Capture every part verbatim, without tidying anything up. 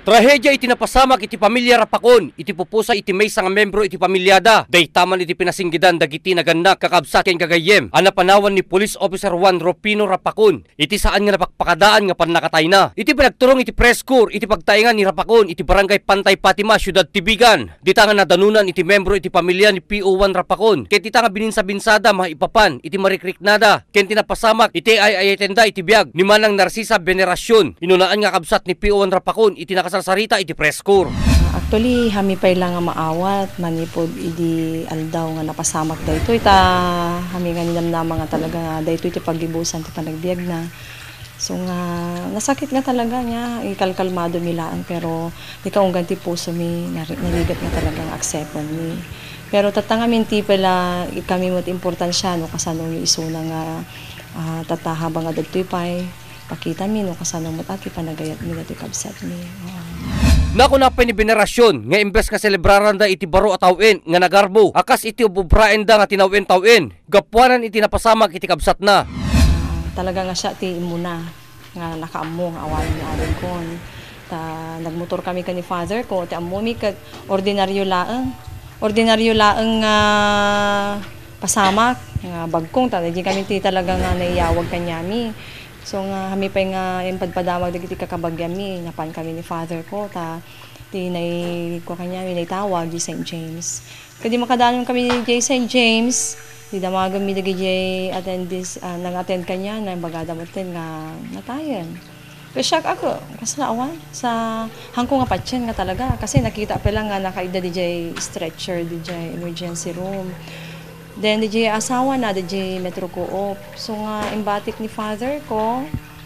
Trahedya iti napasamak iti pamilya Rapakon, iti pupusa iti may nga membro iti pamilyada. Daytaman iti pinasinggidan dagiti naganak kakabsat ken kagayem. Anapanawan ni Police Officer Juan Ropino Rapakon, iti saan nga napakpakadaan nga pannakatay na. Iti pinagturong iti press corps iti pagtaingan ni Rapakon iti barangay Pantay Fatima, Syudad Tibigan. Dita nga nadanunan iti membro iti pamilya ni P O one Rapakon. Ket ita nga bininsa-binsada maipapan iti marikriknada. Ken tinapasamak iti ay ayatenda iti biag ni Manang Narcisa Venerasyon. Inunaan nga kabsat ni P O one Rapakon iti sarita iti press corps. Actually, hami pa lang nga maawat, manipod idi aldaw nga napasamak dayto ita hami nga ninamnama nga talaga nga dayto iti paglibusan ti panagbiag na. So nga nasakit nga talaga niya, ikalkalmado milaan pero di kaunggan ti puso mi narigat nga talaga nga acceptan mi. Pero tatanga minti pala kami mo't importansya no kasano yung isuna nga uh, tatahabang nga dagtoy pay pakita mi no kasano mo't ati panagayat mi dati kabsat mi. Uh, Naku na pa ni Venerasyon nga imbes nga celebraran da iti baro at tawin nga nagarbo akas iti ububraen da nga tinawin tawin gapuanan iti napasamak iti kabsat na. Uh, talaga nga siya ti imuna nga nakaammo nga awayan ni Aden kon. Ta nagmotor kami kani father ko ti ammo mi kag ordinaryo laeng. Ordinaryo laeng nga uh, pasamak nga bagkong ta di kami ti talaga nga naiyawag kanyami. So nga kami pa nga yung padpadamag dagiti kakabagyami napan kami ni father ko ta ti nay ko kanya mi tawag di Saint James. Kadi makadanon kami ni Saint James di damagam mi dagiti attend this uh, nang-attend kanya na bagada mo ten nga natayen. Pero shock ako kasi naawan sa hangko nga patient nga talaga kasi nakita pa lang nga nakaida di stretcher di emergency room. Then, di asawa na, di Metro Co-op. So nga, imbatik ni father ko,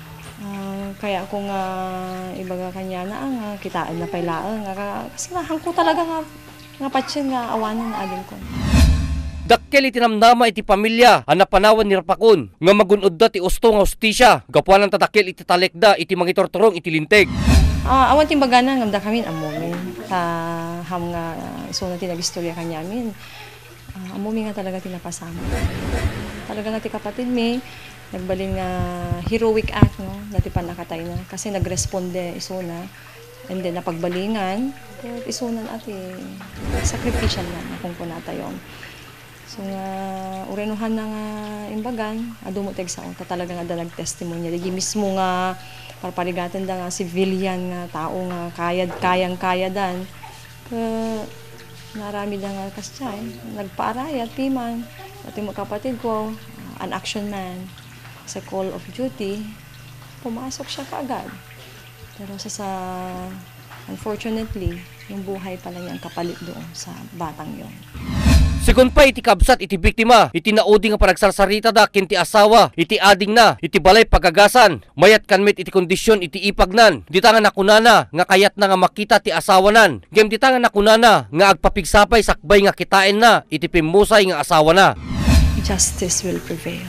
uh, kaya ako nga, ibaga kanya na, nga, kitaan na pailaan. Nga, kasi nga, hangko talaga nga, nga patsyan nga, awanan na agin ko. Dakkel iti namnama iti pamilya, anapanawan ni Rapakon, nga magunod da ti usto nga ustisya, gapuan ng tadakkel iti talekda, iti mangitortorong iti linteg. Uh, awan timbaga na, ngamda kami, amumin. Ta, ham nga, iso na tinagistorya kanya amin. Uh, amumi nga talaga tinapasama. Talaga nga ti kapatid mi, nagbaling nga uh, heroic act, no? Dati pa nakatay na. Kasi nagresponde iso na. And then napagbalingan, but iso na ati sacrificial na kung kunata yun. So nga, uh, urenuhan na nga imbagan, adumo teg sa ta talaga nga dalag testimonya. Digi mismo nga, parparigatan da nga civilian nga tao nga kayad, kayang-kaya dan. Uh, Narami na nga kasya, eh. Nagpaarayat, piman. Pati mga kapatid ko, uh, an action man, sa call of duty, pumasok siya kaagad. Pero sa, sa unfortunately, yung buhay pala niyang kapalit doon sa batang yon. Sigon pa iti kabsat iti biktima, iti naudi nga panagsarsarita da kinti asawa, iti ading na, iti balay pagagasan, mayat kanmet iti kondisyon iti ipagnan, di nga nakunana nga kayat na nga makita ti asawanan, gem di nga nakunana nga agpapigsapay sakbay nga kitain na, iti pimusay nga asawa na. Justice will prevail.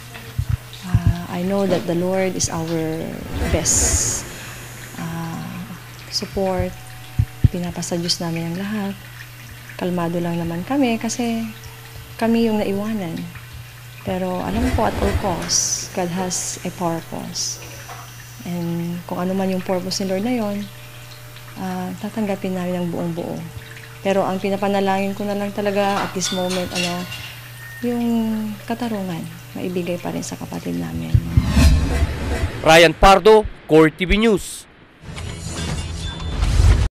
Uh, I know that the Lord is our best uh, support, pinapasa Diyos namin ang lahat. Kalmado lang naman kami kasi kami yung naiwanan. Pero alam ko at all costs, God has a purpose. And kung ano man yung purpose ni Lord na yun, uh, tatanggapin namin ang buong buo. Pero ang pinapanalangin ko na lang talaga at this moment, ano, yung katarungan, maibigay pa rin sa kapatid namin. Ryan Pardo, Core T V News.